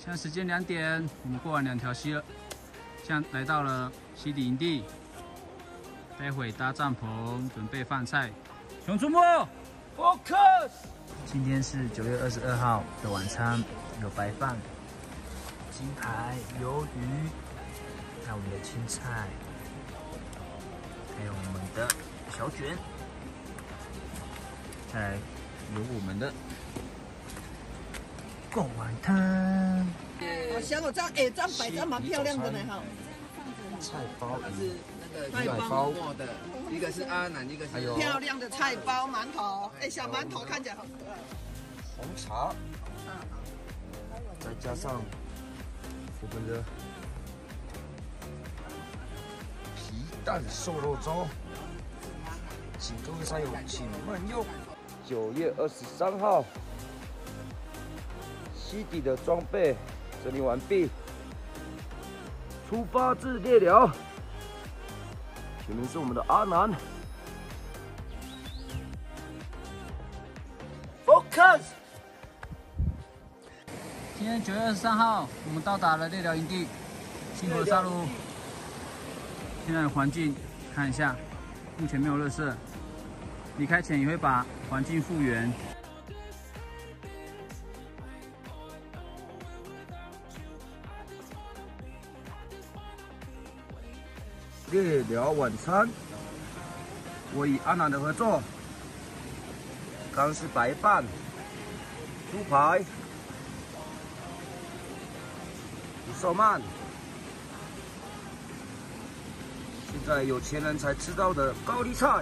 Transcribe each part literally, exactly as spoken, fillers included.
现在时间两点，我们过完两条溪了，现在来到了溪底营地，待会搭帐篷，准备饭菜。熊出没 ，Focus！ 今天是九月二十二号的晚餐，有白饭、鸡排、鱿鱼，还有我们的青菜，还有我们的小卷，再来有我们的贡丸汤。 好香哦，这样哎，这样摆这样蛮漂亮的呢哈。 菜包是那个菜包的，一个是阿南，一个是漂亮的菜包馒头，哎，小馒头看起来好可爱。 红茶，再加上我们的皮蛋瘦肉粥，请各位山友请慢用。九月二十三号，溪底的装备整理完毕，出发至猎寮。前面是我们的阿南 ，Focus。 今天九月二十三号，我们到达了猎寮营地，辛苦了沙鲁。现在的环境看一下，目前没有垃圾。离开前也会把环境复原。 猎寮晚餐，我与阿南的合作，刚是白饭、猪排、福寿鳗，现在有钱人才吃到的高丽菜、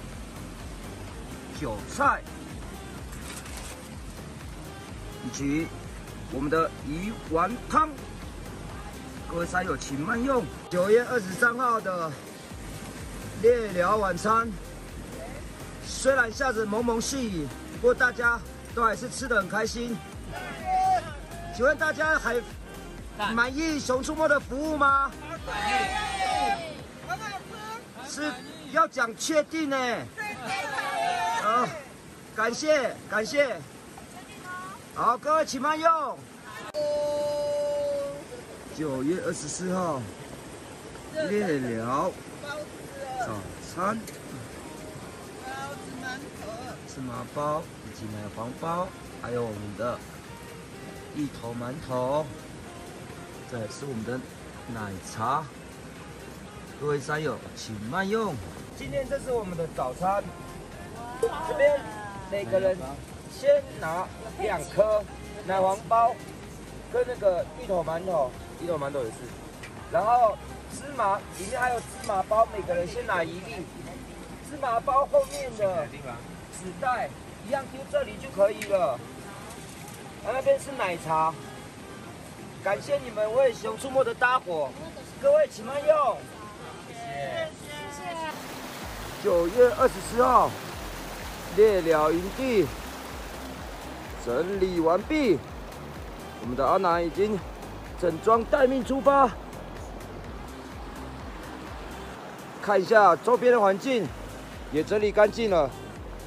韭菜，以及我们的鱼丸汤。各位山友请慢用。九月二十三号的猎寮晚餐，虽然下着蒙蒙细雨，不过大家都还是吃得很开心。请问大家还满意熊出没的服务吗？ 满意，很好吃。 是要讲确定呢。好，感谢感谢。好，各位请慢用。九月二十四号，猎寮早餐， 包子馒头、 芝麻包以及奶黄包，还有我们的芋头馒头，再来是我们的奶茶。各位山友请慢用。今天这是我们的早餐，这边每个人先拿两颗奶黄包跟那个芋头馒头。芋头馒头也是，然后芝麻里面还有芝麻包，每个人先拿一粒。芝麻包后面的纸袋一样丢这里就可以了。啊，那边是奶茶。感谢你们为熊出没的搭伙，各位请慢用。谢谢谢谢。九月二十四号，猎寮营地整理完毕，我们的阿南已经整装待命出发，看一下周边的环境，也整理干净了。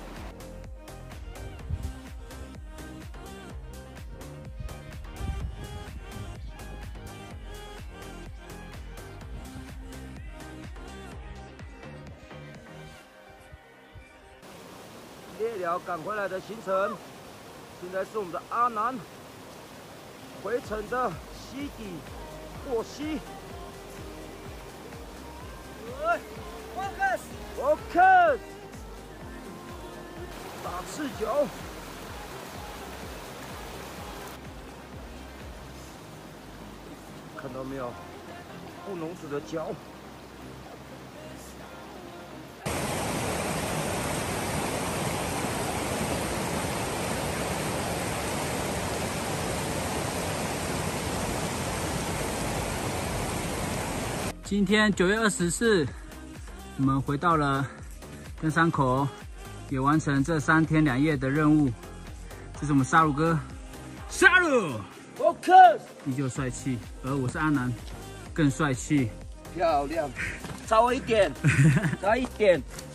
猎寮赶回来的行程，现在是我们的阿南回程的溪底过溪。Focus，Focus， 打赤脚。看到没有？布农族的脚。 今天九月二十四，我们回到了登山口，也完成这三天两夜的任务。这是我们沙鲁哥，沙鲁 ，Focus， 依旧帅气，而我是阿南，更帅气， 漂亮，差我一点，差一点。